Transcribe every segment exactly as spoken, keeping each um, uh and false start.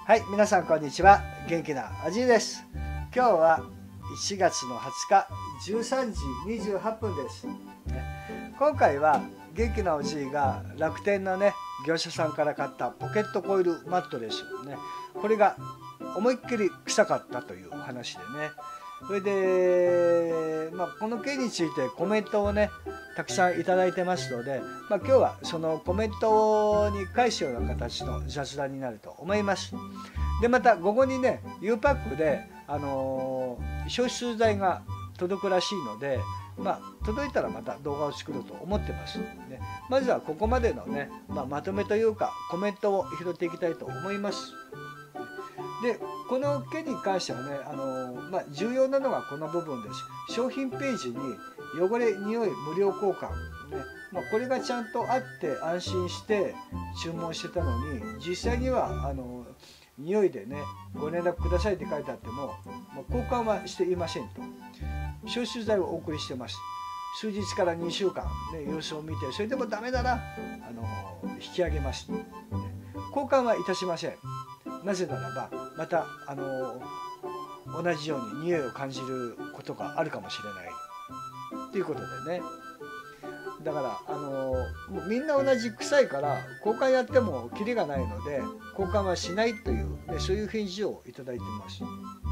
はい、皆さんこんにちは。元気なおじいです。今日はいちがつのはつかじゅうさんじにじゅうはっぷんです。今回は元気なおじいが楽天のね業者さんから買ったポケットコイルマットレスね、これが思いっきり臭かったという話でね、それで、まあ、この件についてコメントをねたくさんいただいてますので、まあ、今日はそのコメントに返すような形の雑談になると思います。でまた午後にね ユーパックで、あのー、消臭剤が届くらしいので、まあ、届いたらまた動画を作ろうと思ってます、ね、まずはここまでのね、まあ、まとめというかコメントを拾っていきたいと思います。でこの件に関してはね、あのーまあ、重要なのがこの部分です。商品ページに汚れ匂い無料交換、ねまあ、これがちゃんとあって安心して注文してたのに、実際にはあのー匂いでねご連絡くださいって書いてあっても、まあ、交換はしていませんと。消臭剤をお送りしてます。数日からにしゅうかん、ね、様子を見て、それでもダメならあの引き上げます、ね、交換はいたしません。なぜならばまたあの同じように匂いを感じることがあるかもしれないということでね、だからあのもうみんな同じ臭いから交換やってもキリがないので交換はしないという、ね、そういう返事をいただいてます。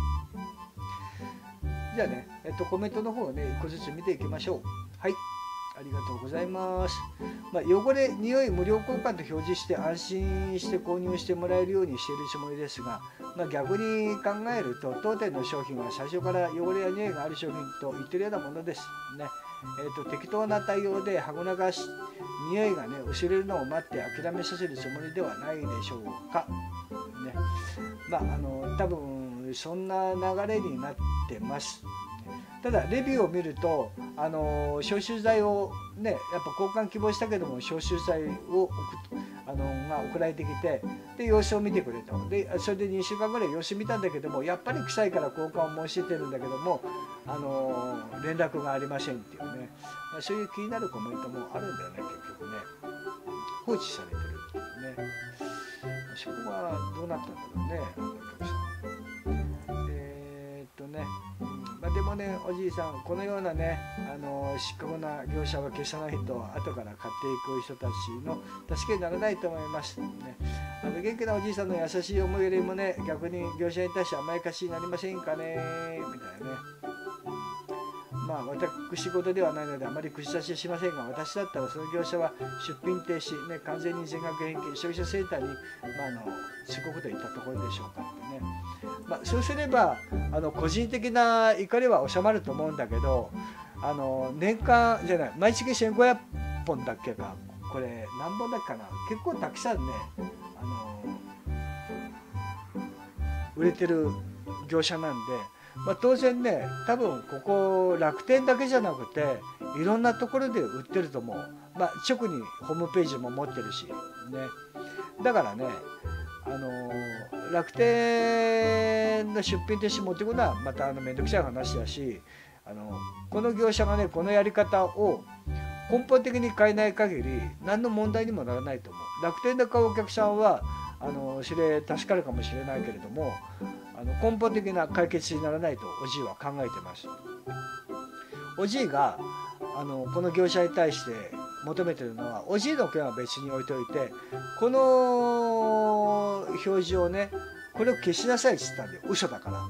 じゃあね、えっと、コメントの方をねいっこずつ見ていきましょう。はい、ありがとうございます。まあ、汚れ匂い無料交換と表示して安心して購入してもらえるようにしているつもりですが、まあ、逆に考えると当店の商品は最初から汚れや匂いがある商品と言ってるようなものですね。えー、と適当な対応で箱流し匂いがね薄れるのを待って諦めさせるつもりではないでしょうか、ね、まああの多分そんな流れになってます。ただレビューを見るとあの消臭剤をねやっぱ交換希望したけども消臭剤を送あのが送られてきて、で様子を見てくれと。でそれでにしゅうかんぐらい様子見たんだけどもやっぱり臭いから交換を申し出てるんだけどもあの連絡がありませんっていうね、まあ、そういう気になるコメントもあるんだよね。結局ね放置されてるっていうね、そこはどうなったんだろうね、あのお客さん。えー、っとねまあ、でもねおじいさんこのようなねあの失格な業者は消さないと後から買っていく人たちの助けにならないと思います、ね、あの元気なおじいさんの優しい思いよりもね逆に業者に対して甘やかしになりませんかねみたいなね。まあ私事ではないのであまり口出しはしませんが、私だったらその業者は出品停止、ね、完全に全額返金消費者センターに、まあ、あの通告といったところでしょうかってね。まあ、そうすればあの個人的な怒りは収まると思うんだけど、あの年間じゃない毎月せんごひゃっぽんだっけか、これ何本だっけかな、結構たくさんねあの売れてる業者なんで、まあ、当然ね多分ここ楽天だけじゃなくていろんなところで売ってると思う。まあ、直にホームページも持ってるしね。だからねあの楽天の出品停止持ってくるのはまたあのめんどくさい話だし、あのこの業者がねこのやり方を根本的に変えない限り何の問題にもならないと思う。楽天で買うお客さんはあのそれ助かるかもしれないけれども、あの根本的な解決にならないとおじいは考えてます。おじいがあのこの業者に対して求めてるのは、おじいの件は別に置いといてこの表示をねこれを消しなさいって言ったんで嘘だから、うん、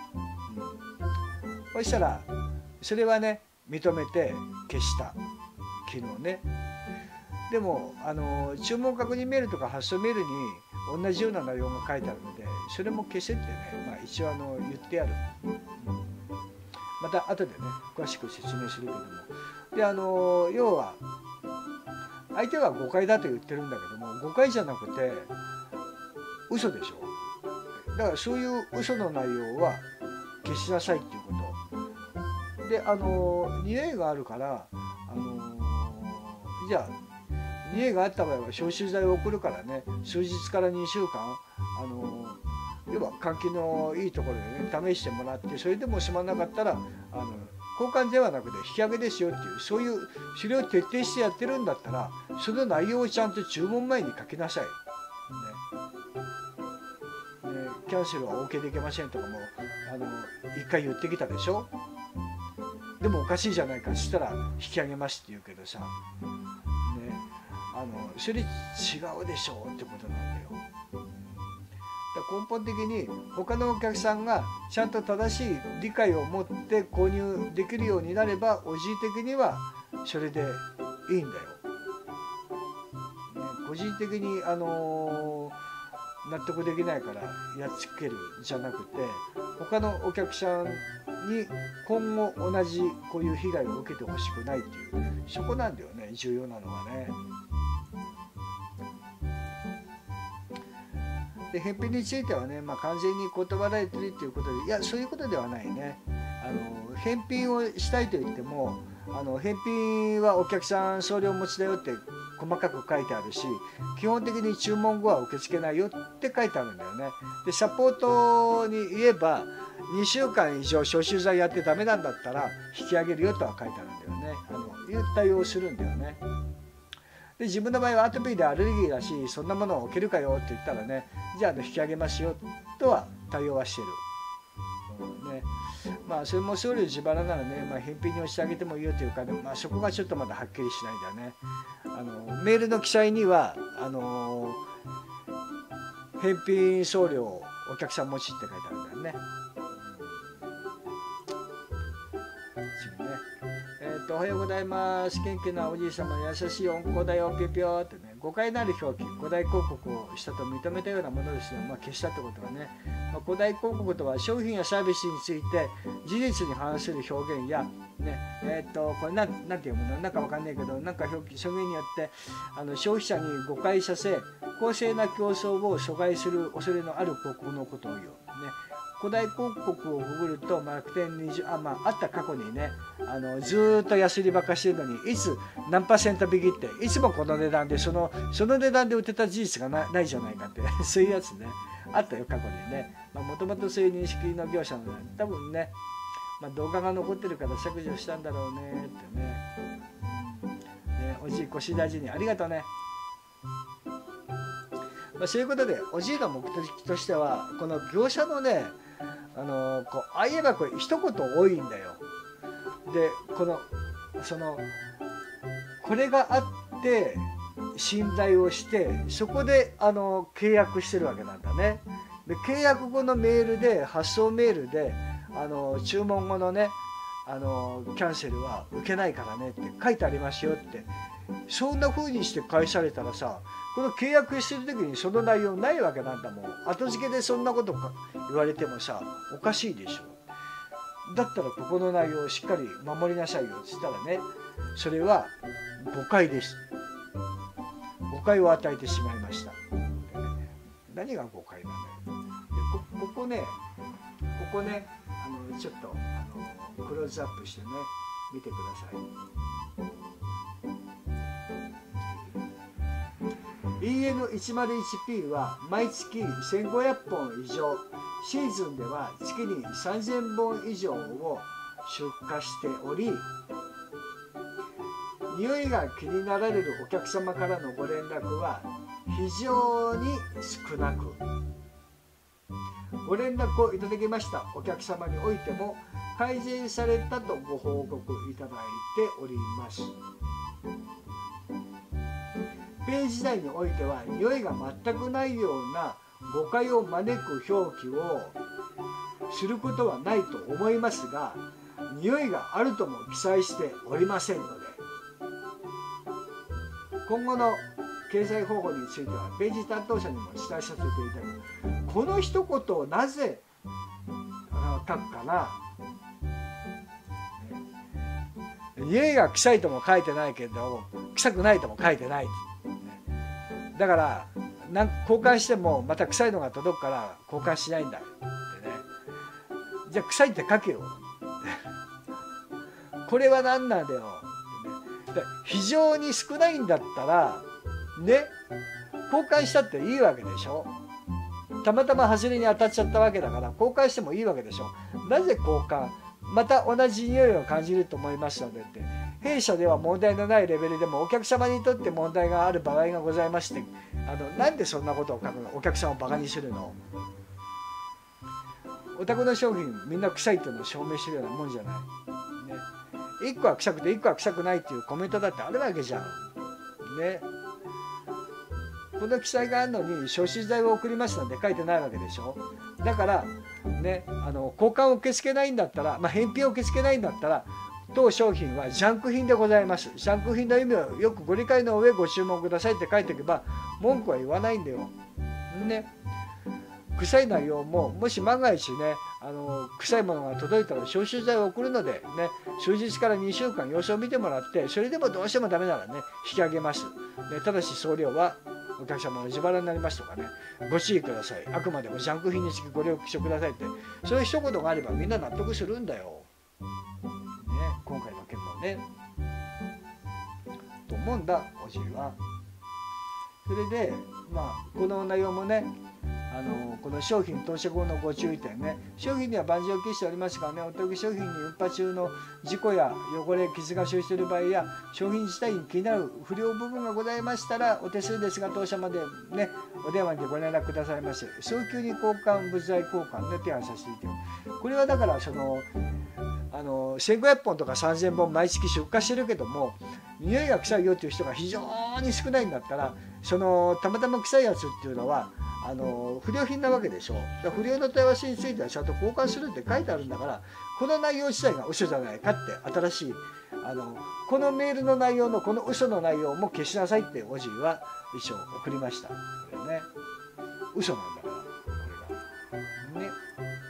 そしたらそれはね認めて消した昨日ね。でもあの注文確認メールとか発送メールに同じような内容が書いてあるのでそれも消せってね、まあ、一応あの言ってある、うん、また後でね詳しく説明するけども、であの要は相手は誤解だと言ってるんだけども誤解じゃなくて嘘でしょ。だからそういう嘘の内容は消しなさいっていうことで、あの匂いがあるからあのじゃあ匂いがあった場合は消臭剤を送るからね数日からにしゅうかんあの要は換気のいいところでね試してもらって、それでもしまなかったらあの交換ではなくて引き上げですよっていう、そういうそれを徹底してやってるんだったらその内容をちゃんと注文前に書きなさい、ねね、 キャンセルは オーケー できませんとかもあの一回言ってきたでしょ。でもおかしいじゃないか、そしたら引き上げますって言うけどさ、ね、あのそれ違うでしょってことなんだよ。根本的に他のお客さんがちゃんと正しい理解を持って購入できるようになれば、おじい的にはそれでいいんだよ。ね、個人的に、あのー、納得できないからやっつけるじゃなくて、他のお客さんに今後同じこういう被害を受けてほしくないっていう、そこなんだよね、重要なのはね。で返品についてはね、まあ、完全に断られてるっていうことで、いやそういうことではないね。あの返品をしたいと言っても、あの返品はお客さん送料持ちだよって細かく書いてあるし、基本的に注文後は受け付けないよって書いてあるんだよね。でサポートに言えばにしゅうかん以上消臭剤やってダメなんだったら引き上げるよとは書いてあるんだよね。あのいう対応をするんだよね。で自分の場合はアトピーでアレルギーだし、そんなものを置けるかよって言ったらね、じゃあ引き上げますよとは対応はしてる、うんね、まあそれも送料自腹ならね、まあ、返品にしてあげてもいいよというか、ね、まあ、そこがちょっとまだはっきりしないんだね。あのメールの記載にはあの返品送料お客さん持ちって書いてあるんだよね。おはようございます。元気なおじい様、優しい温厚だよ、ぴょぴょってね、誤解のある表記、古代広告をしたと認めたようなものですね。まあ、消したってことはね、まあ、古代広告とは商品やサービスについて事実に反する表現や、ね、えー、っと、これなん、なんていうもの、なんかわかんないけど、なんか表記、表現によってあの消費者に誤解させ、公正な競争を阻害する恐れのある広告のことを言う。ね、古代広告をググると、まあ、楽天にじゅう、あ、まあ、あった過去にね、あのずーっと安売りばっかしてるのに、いつ何パーセント引きって、いつもこの値段で、そのその値段で売ってた事実が な, ないじゃないかって、そういうやつね、あったよ、過去にね。もともとそういう認識の業者なので、多分ね、まあ、動画が残ってるから削除したんだろうねってね。ね、おじい腰大事にありがとうね。まあ、そういうことで、おじいの目的としては、この業者のね、あのこうああ言えばこれ一言多いんだよ。でこのそのこれがあって信頼をして、そこであの契約してるわけなんだね。で契約後のメールで、発送メールであの注文後のね、あのキャンセルは受けないからねって書いてありますよって、そんな風にして返されたらさ、この契約してる時にその内容ないわけなんだもん。後付けでそんなことか言われてもさ、おかしいでしょ。だったらここの内容をしっかり守りなさいよって言ったらね、それは誤解です。誤解を与えてしまいました。何が誤解なんだよ。で こ, ここね、ここね、あのちょっとあのクローズアップしてね、見てください。イーエヌひゃくいちピー は毎月せんごひゃくぽん以上、シーズンでは月にさんぜんぼん以上を出荷しており、匂いが気になられるお客様からのご連絡は非常に少なく、ご連絡をいただきましたお客様においても改善されたとご報告いただいております。ページ内においては匂いが全くないような誤解を招く表記をすることはないと思いますが、匂いがあるとも記載しておりませんので、今後の掲載方法についてはページ担当者にも伝えさせていただく。この一言をなぜ書くかな。匂いが臭いとも書いてないけど臭くないとも書いてない。だからなん交換してもまた臭いのが届くから交換しないんだってね。じゃあ臭いって書けよ。これは何なんだよ。非常に少ないんだったらね、交換したっていいわけでしょ。たまたま外れに当たっちゃったわけだから交換してもいいわけでしょ。なぜ交換、また同じ匂いを感じると思いますのでって、弊社では問題のないレベルでもお客様にとって問題がある場合がございまして、あのなんでそんなことを書くの。お客さんをバカにするの。 お宅の商品みんな臭いっていうのを証明してるようなもんじゃない、ね、いっこは臭くていっこは臭くないっていうコメントだってあるわけじゃんね。この記載があるのに消臭剤を送りますなんて書いてないわけでしょ。だからね、あの交換を受け付けないんだったら、まあ、返品を受け付けないんだったら当商品はジャンク品でございます。ジャンク品の意味をよくご理解の上ご注文くださいって書いておけば文句は言わないんだよ。ね、臭い内容ももし万が一ねあの臭いものが届いたら消臭剤を送るので、ね、数日からにしゅうかん様子を見てもらってそれでもどうしてもダメならね引き上げます、ね、ただし送料はお客様の自腹になりますとかね、ご注意ください、あくまでもジャンク品につきご了承くださいってそういう一言があればみんな納得するんだよ、ね、今回の件もねと思うんだおじいは。それでまあこの内容もねあのこの商品到着後のご注意点ね、商品には万事を期しておりますがね、お得商品に運搬中の事故や汚れ傷が生じている場合や商品自体に気になる不良部分がございましたらお手数ですが当社までねお電話でご連絡くださいませ。早急に交換物材交換で手配させていただく。これはだからそのあのせんごひゃっぽんとかさんぜんぼん毎月出荷してるけども匂いが臭いよっていう人が非常に少ないんだったらそのたまたま臭いやつっていうのはあの不良品なわけでしょ。だから不良の問い合わせについてはちゃんと交換するって書いてあるんだからこの内容自体が嘘じゃないかって新しいあのこのメールの内容のこの嘘の内容も消しなさいっておじいは一応送りました。これね嘘なんだからこれがね。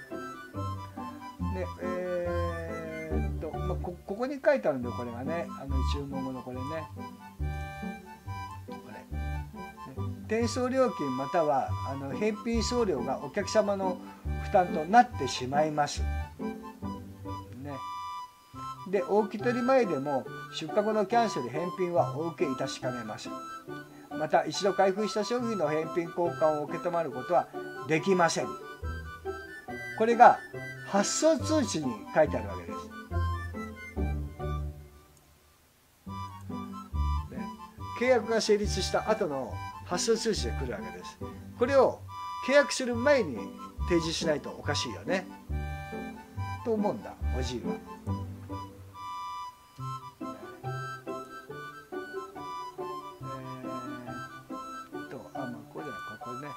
ねえー、っと、まあ、こ, ここに書いてあるんだよこれがねあの注文後のこれね。転送料金またはあの返品送料がお客様の負担となってしまいます。ね、でお受け取り前でも出荷後のキャンセル返品はお受けいたしかねます。また一度開封した商品の返品交換を受け止まることはできません。これが発送通知に書いてあるわけです。ね、契約が成立した後の発送通知で来るわけです。これを契約する前に提示しないとおかしいよねと思うんだおじいは。えー、っとあまあこれだこれね、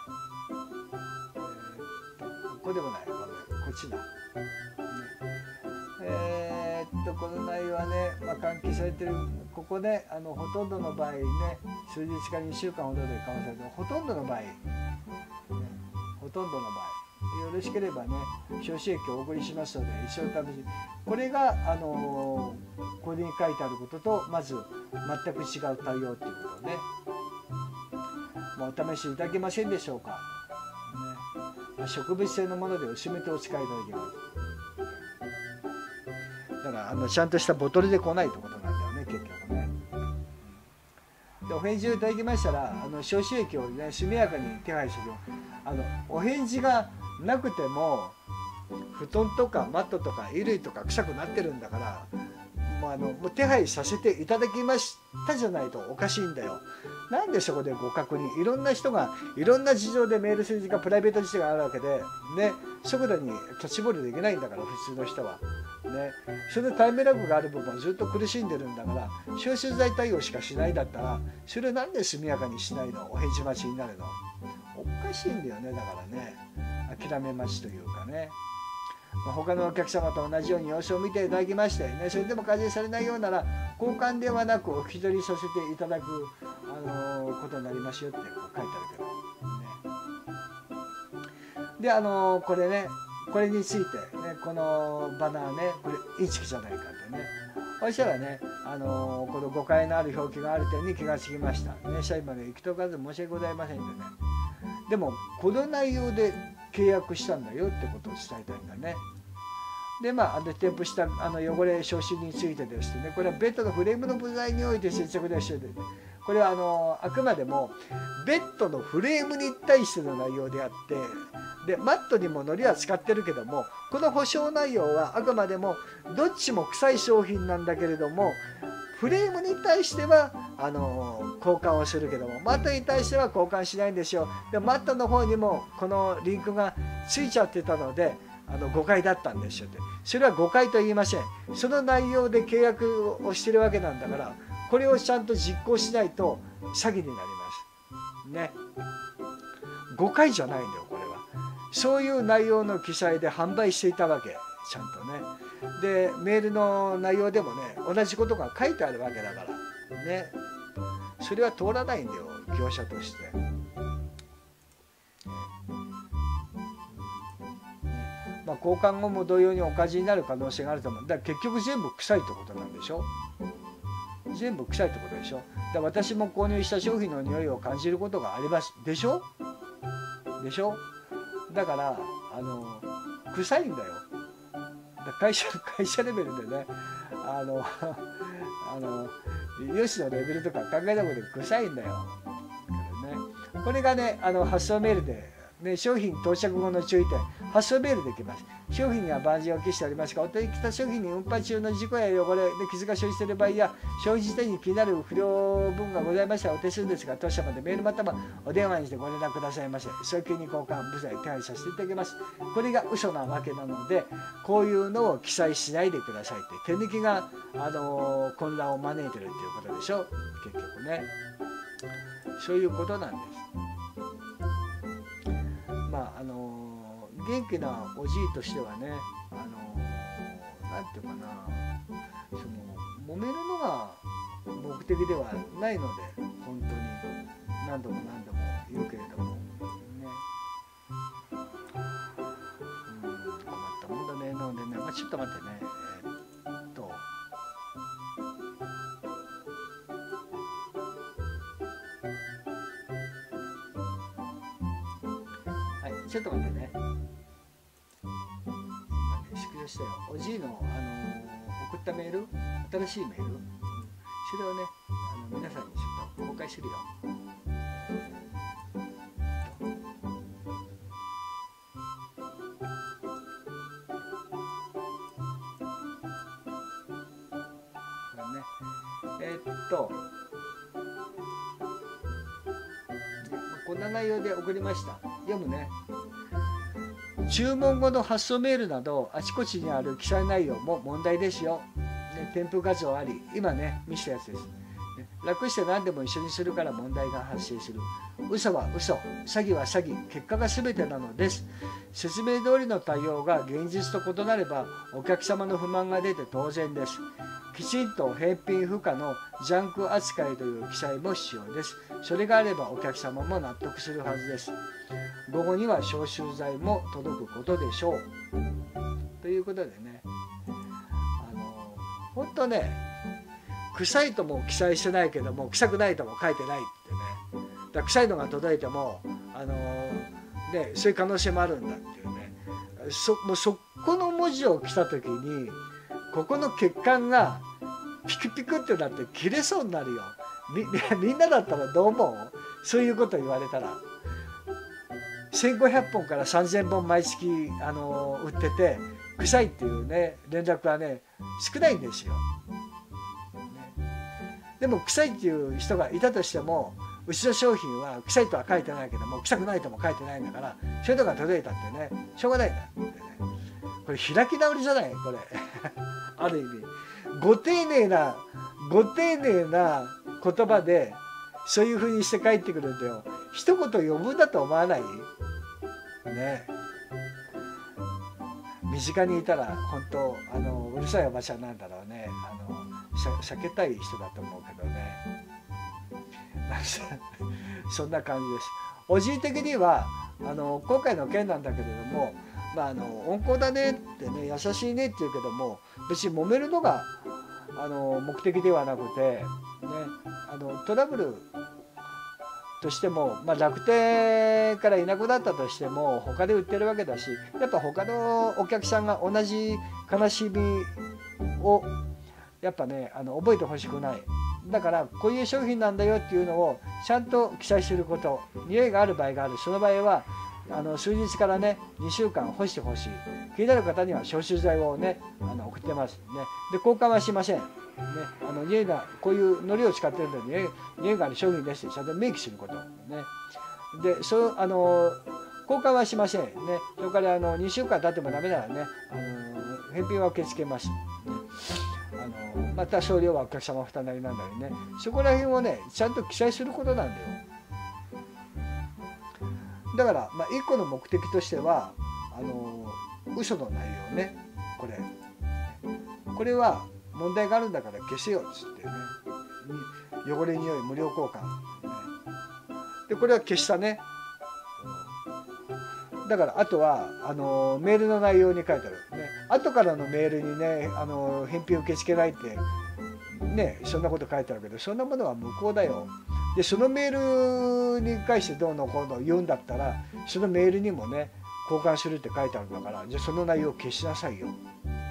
えー、っとここでもないこれこっちだ、ね、えー、っとこの内容はね、まあ、換気されてるここであのほとんどの場合ね数日からにしゅうかんほどで緩和されてほとんどの場合、ね、ほとんどの場合よろしければね消臭液をお送りしますので一緒に試しこれがあのー、これに書いてあることとまず全く違う対応ということね、まあ、お試しいただけませんでしょうか、ねまあ、植物性のもので薄めてお使いいただけます。だからあのちゃんとしたボトルで来ないってことなんだよね結局ね。でお返事をいただきましたらあの消臭液をね速やかに手配する。あのお返事がなくても布団とかマットとか衣類とか臭くなってるんだからもうあのもう手配させていただきましたじゃないとおかしいんだよ。なんでそこでご確認いろんな人がいろんな事情でメールする時間プライベート事情があるわけでね速度にキャッチボールできないんだから普通の人は。ね、それでタイムラグがある部分はずっと苦しんでるんだから消臭剤対応しかしないだったらそれなんで速やかにしないのお返事待ちになるのおかしいんだよね。だからね諦め待ちというかね、まあ、他のお客様と同じように様子を見ていただきまして、ね、それでも改善されないようなら交換ではなくお引き取りさせていただく、あのー、ことになりますよってこう書いてあるけど、ね、であのー、これねこれについて、ね、このバナーねこれインチキじゃないかってねそしたらね、あのー、この誤解のある表記がある点に気がつきました、ね、社員まで行き届かず申し訳ございませんでねでもこの内容で契約したんだよってことを伝えたいんだね。でまあ、あの添付したあの汚れ消臭についてですねこれはベッドのフレームの部材において接着でして、ね、これはあのあくまでもベッドのフレームに対しての内容であってでマットにも糊は使ってるけどもこの保証内容はあくまでもどっちも臭い商品なんだけれどもフレームに対してはあの交換をするけどもマットに対しては交換しないんですよ。でマットの方にもこのリンクがついちゃってたのであの誤解だったんですよって。それは誤解と言いません。その内容で契約をしてるわけなんだから、これをちゃんと実行しないと詐欺になりますね。誤解じゃないんだよこれは。そういう内容の記載で販売していたわけ、ちゃんとね。でメールの内容でもね同じことが書いてあるわけだからね、それは通らないんだよ業者として。まあ、交換後も同様に赤字になる可能性があると思う。だから結局全部臭いってことなんでしょ。全部臭いってことでしょ。だから私も購入した商品の匂いを感じることがありますでしょでしょ。だからあの臭いんだよ。だ会社会社レベルでね、あのあのよしのレベルとか考えたことで臭いんだよ。ね、これがねあの発送メールで。ね、商品到着後の注意点、発送メールできます。商品には万事を期しておりますが、お取り来た商品に運搬中の事故や汚れで傷が生じている場合や、消費時点に気になる不良分がございましたらお手数ですが、当社までメールまたはお電話にしてご連絡くださいませ。早急に交換、無罪手配させていただきます。これが嘘なわけなので、こういうのを記載しないでくださいって、手抜きが、あのー、混乱を招いてるっていうことでしょ、結局ね。そういうことなんです。まああの元気なおじいとしてはね、あのなんていうかな、その揉めるのが目的ではないので、本当に何度も何度も言うけれどもね、うん、困ったもんだね。なのでね、まあ、ちょっと待ってね、えー、っとちょっと待ってね。縮小したよ。おじいの、あのー、送ったメール、新しいメール、うん、それをね、あの皆さんにちょっと公開するよ。これね、えー、っと、こんな内容で送りました。読むね。注文後の発送メールなどあちこちにある記載内容も問題ですよ。ね、添付画像あり、今ね見せたやつです。ね、楽して何でも一緒にするから問題が発生する。嘘は嘘、詐欺は詐欺、結果が全てなのです。説明通りの対応が現実と異なればお客様の不満が出て当然です。きちんと返品不可のジャンク扱いという記載も必要です。それがあればお客様も納得するはずです。午後には消臭剤も届くことでしょう。ということでね、あの本当ね、臭いとも記載してないけども臭くないとも書いてないってね。だから臭いのが届いてもあの、ね、そういう可能性もあるんだっていうね。そもうそこの文字を来た時にここの血管がピクピクってなって切れそうになるよ。 み, みんなだったらどう思う？そういうこと言われたら。せんごひゃっぽんからさんぜんぼん毎月あの売ってて臭いっていうね連絡はね少ないんですよ、ね、でも臭いっていう人がいたとしてもうちの商品は臭いとは書いてないけども臭くないとも書いてないんだから、そういうのが届いたってねしょうがないんだってね。これ開き直りじゃないこれある意味ご丁寧なご丁寧な言葉でそういうふうにして帰ってくるんだよ。一言呼ぶんだと思わないね。身近にいたら本当あのうるさいおばちゃんなんだろうね。あの避けたい人だと思うけどねそんな感じです。おじい的にはあの今回の件なんだけれども、まあ、あの温厚だねってね優しいねって言うけども別に揉めるのがあの目的ではなくて、ね、あのトラブルとしても、まあ、楽天からいなくなったとしても他で売ってるわけだし、やっぱ他のお客さんが同じ悲しみをやっぱねあの覚えてほしくない。だからこういう商品なんだよっていうのをちゃんと記載すること、匂いがある場合がある、その場合はあの数日からねにしゅうかん干してほしい。気になる方には消臭剤をねあの送ってますね。で交換はしませんね。あの匂いがこういう糊を使ってるので、ね、匂いがある商品ですってちゃんと明記することね。でそうあの交換はしませんね。それからあのにしゅうかん経ってもダメならね、あの返品は受け付けます、ね、あのまた送料はお客様負担なりなんだりね、そこら辺をねちゃんと記載することなんだよ。だから、まあ、いっこの目的としてはあの嘘の内容ね、これこれは問題があるんだから消せよっつってね、汚れにおい無料交換、ね、でこれは消したね。だからあとはあのメールの内容に書いてある、ね、後からのメールにねあの返品受け付けないってね、そんなこと書いてあるけど、そんなものは無効だよ。でそのメールに関してどうのこうの言うんだったら、そのメールにもね交換するって書いてあるんだから、じゃあその内容を消しなさいよ、ね、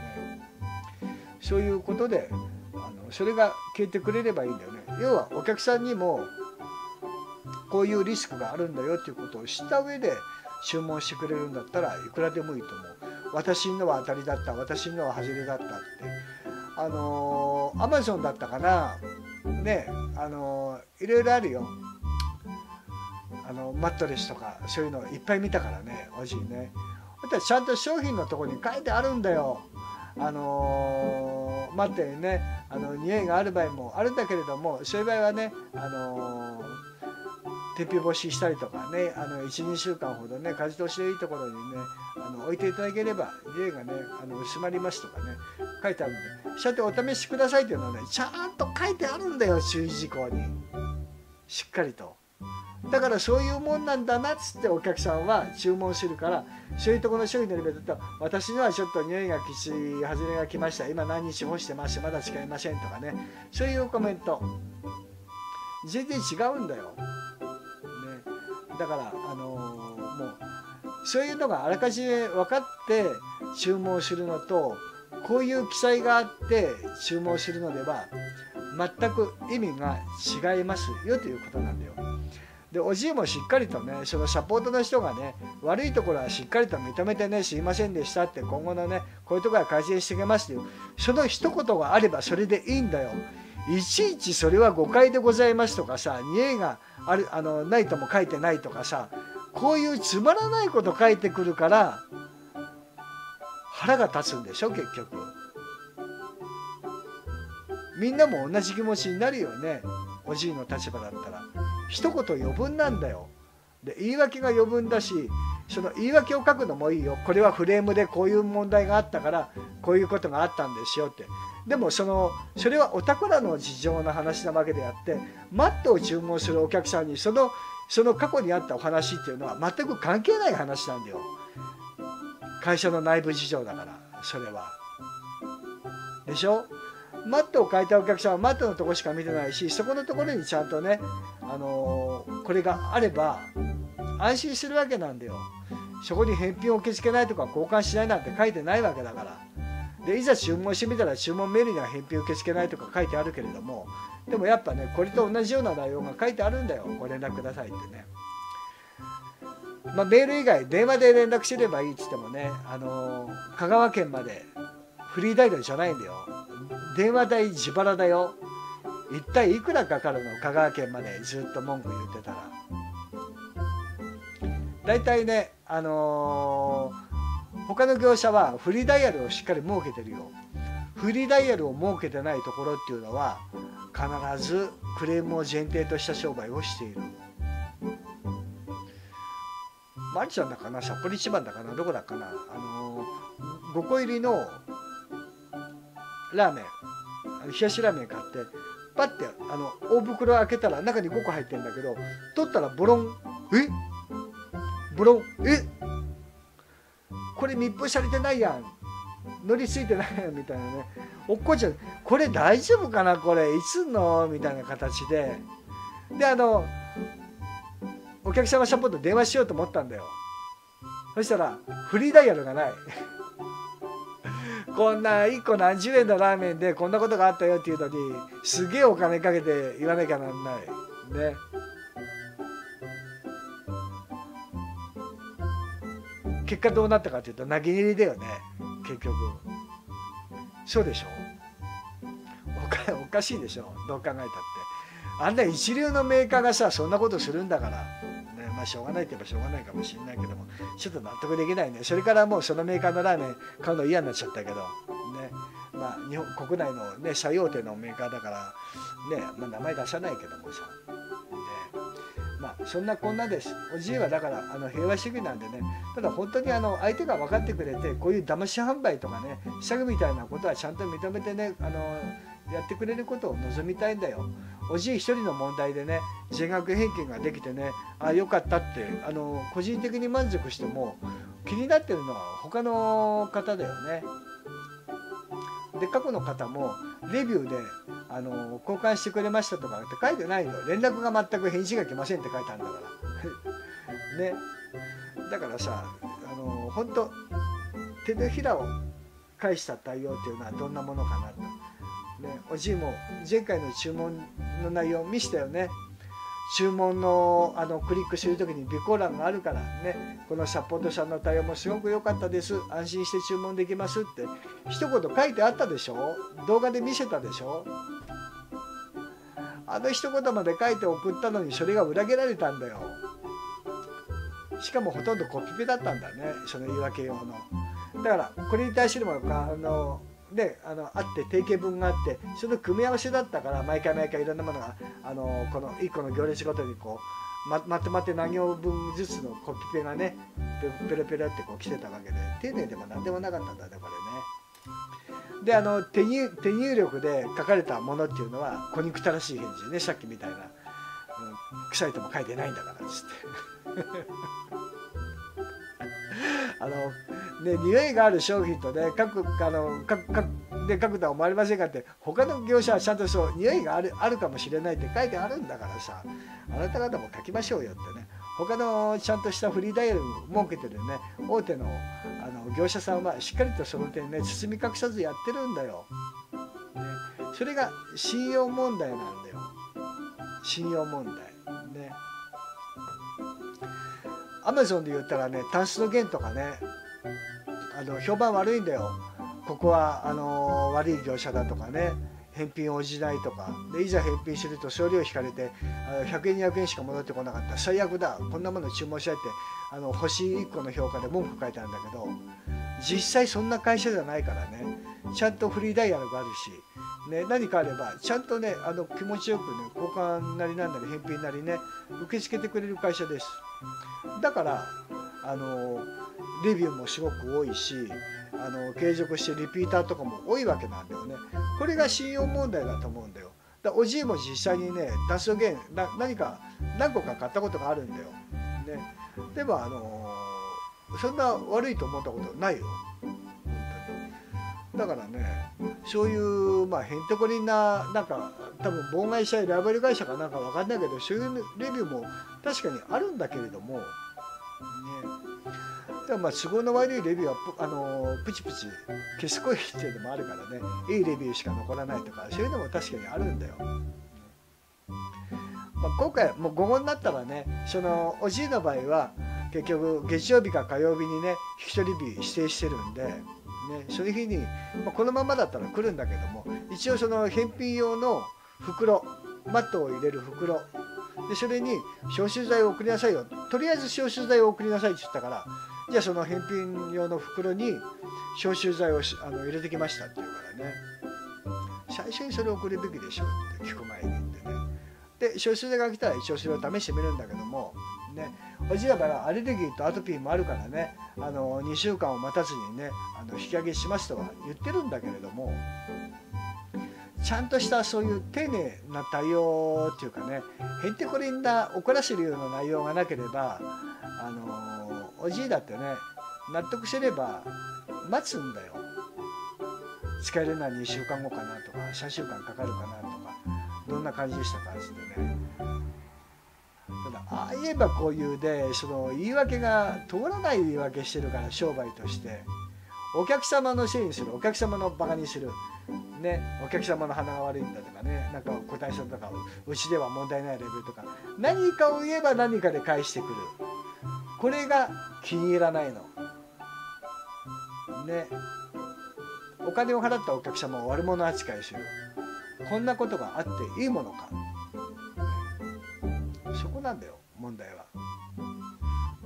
そういうことであのそれが消えてくれればいいんだよね。要はお客さんにもこういうリスクがあるんだよっていうことを知った上で注文してくれるんだったらいくらでもいいと思う。私のは当たりだった、私のは外れだったって、あのアマゾンだったかなね、あのいろいろあるよ、あのマットレスとかそういうのいっぱい見たからね、おじいね。だってちゃんと商品のところに書いてあるんだよ。あのマットにねあの匂いがある場合もあるんだけれども、そういう場合はねあの天日干ししたりとかね、あのいちにしゅうかんほどね風通しのいいところにねあの置いていただければ匂いがねあの薄まりますとかね書いてあるんで、そうやってお試しくださいっていうのはねちゃんと書いてあるんだよ、注意事項にしっかりと。だからそういうもんなんだなっつってお客さんは注文するから、そういうところの商品のレベルだと私にはちょっと匂いがきし外れが来ました、今何日干してましてまだ使いませんとかね、そういうコメント全然違うんだよ、ね、だからあのー、もうそういうのがあらかじめ分かって注文するのと、こういう記載があって注文するのでは全く意味が違いますよということなんだよ。でおじいもしっかりとねそのサポートの人がね悪いところはしっかりと認めてね、すいませんでしたって今後のねこういうところは改善していきますっていう、その一言があればそれでいいんだよ。いちいちそれは誤解でございますとかさ、匂いがあるあのないとも書いてないとかさ、こういうつまらないこと書いてくるから腹が立つんでしょ結局。みんなも同じ気持ちになるよね、おじいの立場だったら。一言余分なんだよ。で言い訳が余分だし、その言い訳を書くのもいいよ。これはフレームでこういう問題があったからこういうことがあったんですよって。でもそのそれはお宅らの事情の話なわけであって、マットを注文するお客さんにそのその過去にあったお話っていうのは全く関係ない話なんだよ。会社の内部事情だからそれは。でしょ。マットを変えたお客さんはマットのとこしか見てないし、そこのところにちゃんとね、あのー、これがあれば安心するわけなんだよ。そこに返品を受け付けないとか交換しないなんて書いてないわけだから。でいざ注文してみたら注文メールには返品受け付けないとか書いてあるけれども、でもやっぱねこれと同じような内容が書いてあるんだよ、ご連絡くださいってね。まあ、メール以外電話で連絡すればいいっつってもね、あのー、香川県までフリーダイヤルじゃないんだよ。電話代自腹だよ。一体いくらかかるの、香川県までずっと文句言ってたら。だいたいね、あのー、他の業者はフリーダイヤルをしっかり設けてるよ。フリーダイヤルを設けてないところっていうのは必ずクレームを前提とした商売をしている。マリちゃんだかな、札幌一番だかな、どこだかな、あのー、ごこ入りのラーメン、あの冷やしラーメン買ってパッてあの大袋開けたら中にごこ入ってるんだけど、取ったらボロン、えボロン、えこれ密封されてないやん、乗りついてないやんみたいなね、おっこちゃんこれ大丈夫かな、これいつのみたいな形で、であのお客様サポート電話しようと思ったんだよ。そしたらフリーダイヤルがないこんないっこ何十円のラーメンでこんなことがあったよっていうのにすげえお金かけて言わなきゃなんないね。結果どうなったかっていうと投げ入れだよね結局。そうでしょ、おか、おかしいでしょ、どう考えたって。あんな一流のメーカーがさそんなことするんだから、ね、 まあしょうがないって言えばしょうがないかもしれないけども、ちょっと納得できないね。それからもうそのメーカーのラーメン買うの嫌になっちゃったけどね。まあ日本国内のね最大手のメーカーだからね、まあ、名前出さないけどもさ、まあそんなこんなです。おじいはだからあの平和主義なんでね、ただ本当にあの相手が分かってくれて、こういう騙し販売とかね詐欺みたいなことはちゃんと認めてね、あのやってくれることを望みたいんだよ。おじい一人の問題でね全額返金ができてね、あよかったってあの個人的に満足しても、気になってるのは他の方だよね。で過去の方もレビューであの交換してくれましたとかって書いてないの。連絡が全く返事が来ませんって書いてあるんだからね。だからさ、あの本当手のひらを返した対応っていうのはどんなものかなと、ね、おじいも前回の注文の内容を見せたよね。注文のあのクリックするときに備考欄があるからね、このサポートさんの対応もすごく良かったです、安心して注文できますって一言書いてあったでしょ。動画で見せたでしょ。あの一言まで書いて送ったのにそれが裏切られたんだよ。しかもほとんどコピペだったんだね、その言い訳用の。だからこれに対してもあのであのあって定型文があって、その組み合わせだったから毎回毎回いろんなものがあのこのいっこの行列ごとにこう ま, まとまって何行分ずつのコピペがねペロペロってこう来てたわけで、丁寧でも何でもなかったんだねこれね。であの 手, 入手入力で書かれたものっていうのは小憎たらしい返事ね、さっきみたいな、うん、臭いとも書いてないんだからっつってあのね、匂いがある商品とね、各あの各各で書くとは思われませんかって、他の業者はちゃんとそう匂いがあるあるかもしれないって書いてあるんだからさ、あなた方も書きましょうよってね。他のちゃんとしたフリーダイヤル設けてるね大手のあの業者さんはしっかりとその点ね包み隠さずやってるんだよ。ね、それが信用問題なんだよ。信用問題ね。アマゾンで言ったらね、タンスの弦とかね、あの評判悪いんだよ。ここはあの悪い業者だとかね、返品応じないとかで、いざ返品すると送料引かれてあのひゃくえんにひゃくえんしか戻ってこなかった、最悪だ、こんなもの注文しちゃってあの星いっこの評価で文句書いてあるんだけど、実際そんな会社じゃないからね、ちゃんとフリーダイヤルがあるし、ね、何かあればちゃんとねあの気持ちよくね交換なりなんなり返品なりね受け付けてくれる会社です。だからあのレビューもすごく多いし、あの継続してリピーターとかも多いわけなんだよね。これが信用問題だと思うんだよ。だおじいも実際にねタンスの弦な何か何個か買ったことがあるんだよ。ね、でもあのそんな悪いと思ったことないよ。本当に。だからね、そういうまあへんてこりんななんか多分妨害者やライバル会社かなんかわかんないけど、そういうレビューも確かにあるんだけれども。ね、でもまあ都合の悪いレビューはあのプチプチ消す声っていうのもあるからね、いいレビューしか残らないとかそういうのも確かにあるんだよ。まあ、今回もう午後になったらね、そのおじいの場合は結局月曜日か火曜日にね引き取り日指定してるんで、ね、その日に、まあ、このままだったら来るんだけども、一応その返品用の袋、マットを入れる袋で、それに消臭剤を送りなさいよ、とりあえず消臭剤を送りなさいって言ったから、じゃあその返品用の袋に消臭剤をあの入れてきましたって言うからね、最初にそれを送るべきでしょって聞く前にってね。で消臭剤が来たら一応それを試してみるんだけどもね、おじいだからアレルギーとアトピーもあるからね、あのにしゅうかんを待たずにねあの引き上げしますとは言ってるんだけれども、ちゃんとしたそういう丁寧な対応っていうかね、へんてこりんな怒らせるような内容がなければ、あのおじいだってね納得すれば待つんだよ。使えるのはにしゅうかんごかなとかさんしゅうかんかかるかなとか、どんな感じでしたかっつってね。ただああ言えばこういうでその言い訳が通らない言い訳してるから、商売としてお客様のせいにする、お客様のバカにするね、お客様の鼻が悪いんだとかね、なんか答えさとかうちでは問題ないレベルとか、何かを言えば何かで返してくる、これが気に入らないのね。お金を払ったお客様を悪者扱いする、こんなことがあっていいものか、そこなんだよ問題は。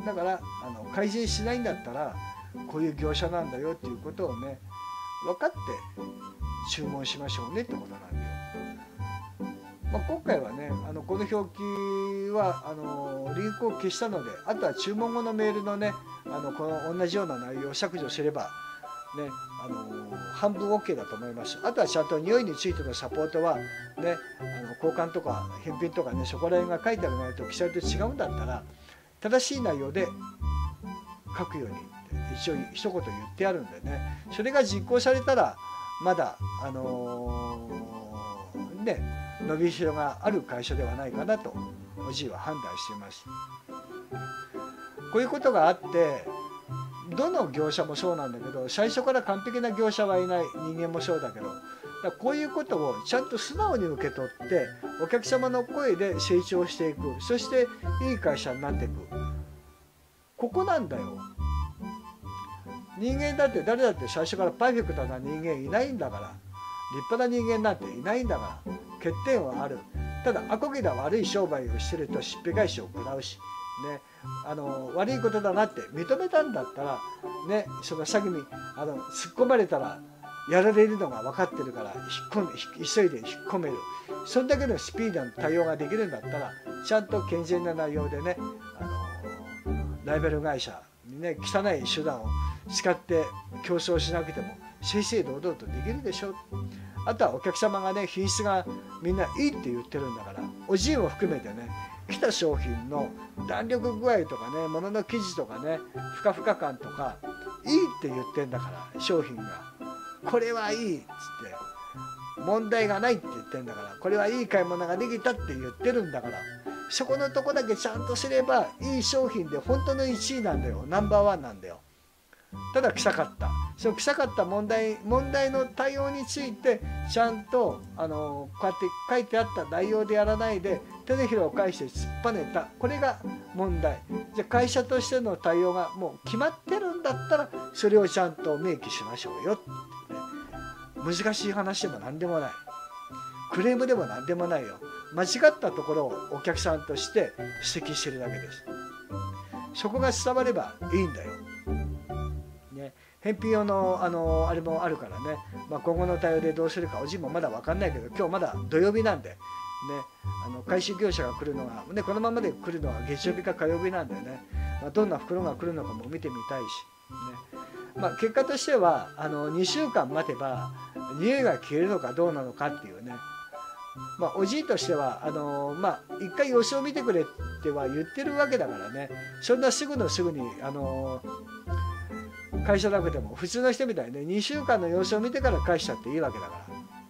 だからあの改善しないんだったらこういう業者なんだよっていうことをね分かって注文しましょうねってことなんだよ。まあ、今回はねあのこの表記はあのリンクを消したので、あとは注文後のメールのねあのこの同じような内容を削除すればねあの半分 OK だと思います。あとはちゃんと匂いについてのサポートはねあの交換とか返品とかねそこら辺が書いてある内容と記載と違うんだったら正しい内容で書くように一応一言言ってあるんでね、それが実行されたらまだあのー、ね伸びしろがある会社ではないかなとおじいは判断しています。こういうことがあってどの業者もそうなんだけど最初から完璧な業者はいない、人間もそうだけど、だからこういうことをちゃんと素直に受け取ってお客様の声で成長していく、そしていい会社になっていく、ここなんだよ。人間だって誰だって最初からパーフェクトな人間いないんだから、立派な人間なんていないんだから、欠点はある。ただアコギな悪い商売をしてるとしっぺ返しを食らうし、ね、あの悪いことだなって認めたんだったら、ね、その詐欺にあの突っ込まれたらやられるのが分かってるから引っ込め急いで引っ込める、そんだけのスピードの対応ができるんだったらちゃんと健全な内容でねあのライバル会社にね汚い手段を使って競争しなくても正々堂々とできるでしょ。あとはお客様がね品質がみんないいって言ってるんだから、おじいも含めてね来た商品の弾力具合とかね物の生地とかねふかふか感とかいいって言ってんだから、商品がこれはいいっつって問題がないって言ってんだから、これはいい買い物ができたって言ってるんだから、そこのとこだけちゃんとすればいい商品で本当のいちいなんだよ、ナンバーワンなんだよ。ただ臭かった、その臭かった問題問題の対応についてちゃんとあのこうやって書いてあった内容でやらないで手のひらを返して突っぱねた、これが問題。じゃあ会社としての対応がもう決まってるんだったらそれをちゃんと明記しましょうよって、ね、難しい話でも何でもない、クレームでも何でもないよ。間違ったところをお客さんとして指摘してるだけです。そこが伝わればいいんだよ。返品用のあのあれもあるからね、まあ、今後の対応でどうするかおじいもまだ分かんないけど、今日まだ土曜日なんで、ね、あの回収業者が来るのが、ね、このままで来るのは月曜日か火曜日なんでね、まあ、どんな袋が来るのかも見てみたいし、ね、まあ、結果としてはあのにしゅうかん待てば匂いが消えるのかどうなのかっていうね、まあ、おじいとしてはあの、まあ、一回様子を見てくれっては言ってるわけだからね、そんなすぐのすぐにあの会社なくても普通の人みたいにねにしゅうかんの様子を見てから返しちゃっていいわけだから、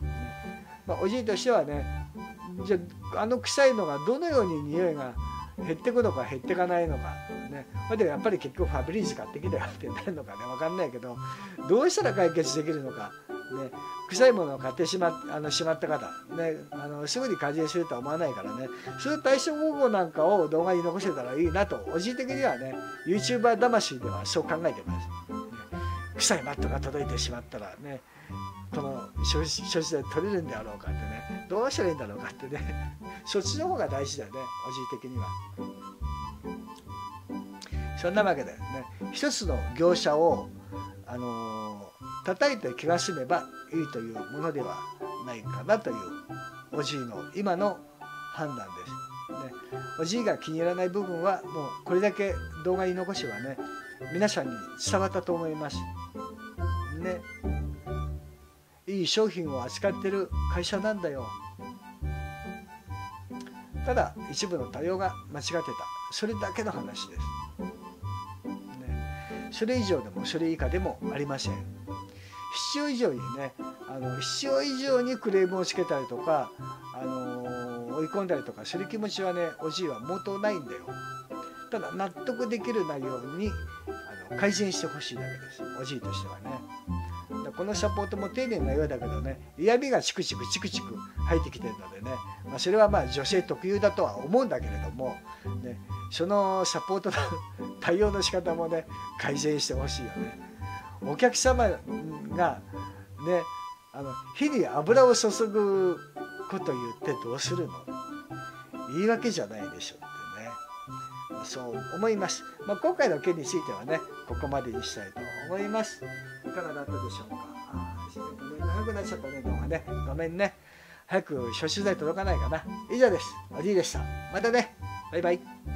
ね、まあ、おじいとしてはね、じゃああの臭いのがどのように匂いが減ってくのか減ってかないのかね、でやっぱり結局ファブリーズ買ってきたよってなるのかね分かんないけど、どうしたら解決できるのか、ね、臭いものを買ってしまっあのしまった方、ね、あのすぐに改善するとは思わないからね、そういう対処方法なんかを動画に残せたらいいなとおじい的にはね YouTuber 魂ではそう考えてます。臭いマットが届いてしまったらねこの消費税取れるんであろうかってね、どうしたらいいんだろうかってねそっちの方が大事だよねおじい的には。そんなわけでね一つの業者をあのー、叩いて気が済めばいいというものではないかなというおじいの今の判断です、ね、おじいが気に入らない部分はもうこれだけ動画に残せばね皆さんに伝わったと思いますね。いい商品を扱ってる会社なんだよ。ただ一部の対応が間違ってた、それだけの話です、ね、それ以上でもそれ以下でもありません。必要以上にねあの必要以上にクレームをつけたりとか、あのー、追い込んだりとかする気持ちはねおじいは毛頭ないんだよ。ただ納得できる内容にあの改善してほしいだけです、おじいとしてはね。このサポートも丁寧なようだけどね嫌味がチクチクチクチク入ってきてるのでね、まあ、それはまあ女性特有だとは思うんだけれども、ね、そのサポートの対応の仕方もね改善してほしいよね。お客様がねあの火に油を注ぐこと言ってどうするの、言い訳じゃないでしょってね。 そう思います。まあ、今回の件についてはねここまでにしたいと思います。いかがだったでしょうか。あー、長くなっちゃったね動画ね。ごめんね。早く諸取材届かないかな。以上です。おじいでした。またね。バイバイ。